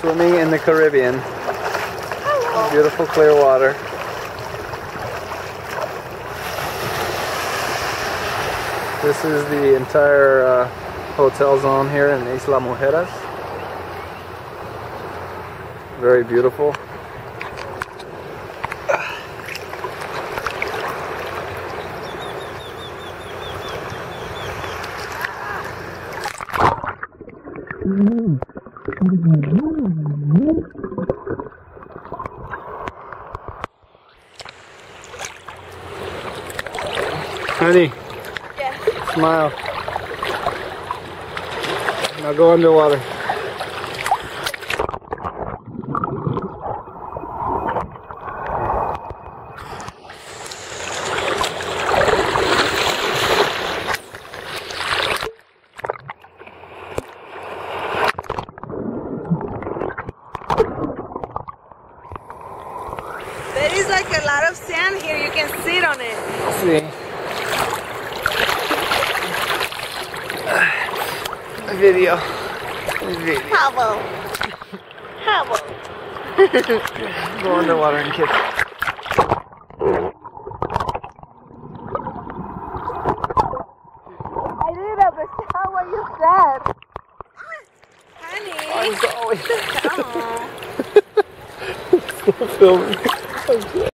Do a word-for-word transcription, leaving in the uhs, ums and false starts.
Swimming in the Caribbean. Hello. Beautiful clear water. This is the entire uh, hotel zone here in Isla Mujeres. Very beautiful. Honey, Yes. smile. Now go underwater. There is like a lot of sand here. You can sit on it. See. Video. Video. Hello. Hello. Go underwater and kiss. I didn't understand what you said. Honey. I'm sorry. Oh. Still filming.